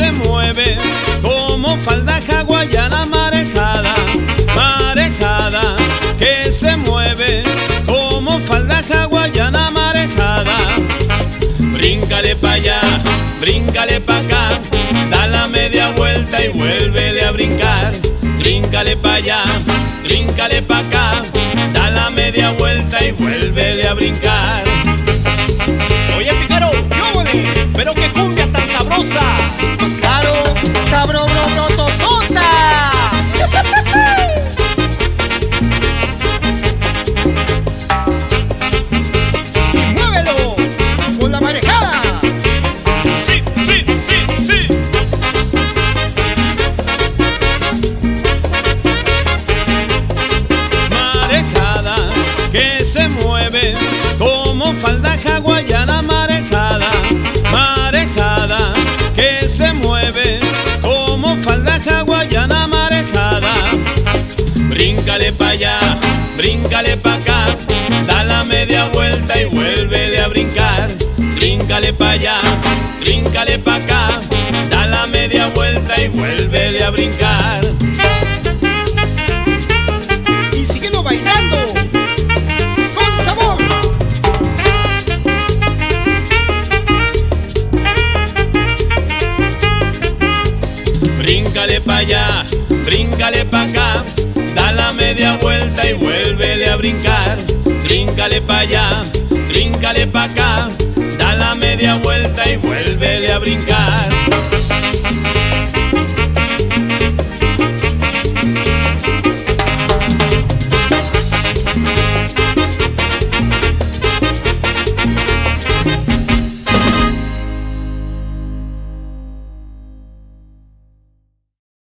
se mueve como falda hawaiana marejada, marejada, que se mueve como falda hawaiana marejada. Bríncale pa' allá, bríncale pa' acá, da la media vuelta y vuélvele a brincar. Bríncale pa' allá, bríncale pa' acá, da la media vuelta y vuélvele a brincar. Oye, Pícaro, pero qué cumbia tan sabrosa. Pues claro, sabrobrototota. ¡Muévelo! ¡Con la marejada! Sí, sí, sí, sí. Marejada, que se mueve como falda hawaiana marejada, marejada, que se mueve como falda hawaiana marejada. Bríncale pa' allá, bríncale pa' acá, da la media vuelta y vuélvele a brincar. Bríncale pa' allá, bríncale pa' acá, da la media vuelta y vuélvele a brincar. Y siguiendo bailando con sabor. Bríncale pa' allá, bríncale pa' acá, da la media vuelta y vuélvele a brincar. Bríncale pa' allá, bríncale pa' acá, da la media vuelta y vuélvele a brincar.